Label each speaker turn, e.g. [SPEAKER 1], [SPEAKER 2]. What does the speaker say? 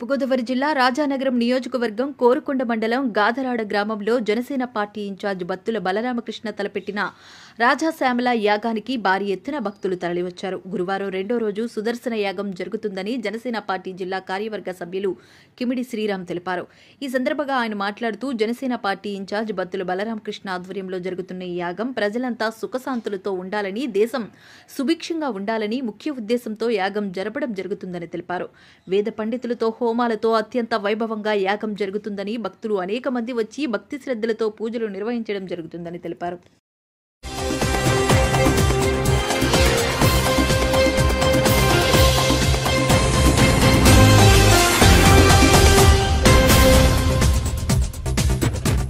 [SPEAKER 1] తూర్పుగోదావరి జిల్లా రాజానగరం నియోజకవర్గం కోరుకొండ మండలం గాదరాడ గ్రామంలో జనసేన పార్టీ ఇన్ఛార్జ్ బత్తుల బలరామకృష్ణ తలపెట్టిన రాజశ్యామల యాగానికి భారీ ఎత్తున భక్తులు తరలివచ్చారు. గురువారం రెండో రోజు సుదర్శన యాగం జరుగుతుందని జనసేన పార్టీ జిల్లా కార్యవర్గ సభ్యులు కిమిడి శ్రీరామ్ తెలిపారు. ఈ సందర్భంగా ఆయన మాట్లాడుతూ జనసేన పార్టీ ఇన్ఛార్జ్ బత్తుల బలరామకృష్ణ ఆధ్వర్యంలో జరుగుతున్న ఈ యాగం ప్రజలంతా సుఖశాంతులతో ఉండాలని, దేశం సుభిక్షంగా ఉండాలని ముఖ్య ఉద్దేశంతో యాగం జరపడం జరుగుతుందని తెలిపారు. వేద పండితులతో హోమాలతో అత్యంత వైభవంగా యాగం జరుగుతుందని, భక్తులు అనేక మంది వచ్చి భక్తి శ్రద్ధలతో పూజలు నిర్వహించడం జరుగుతుందని తెలిపారు.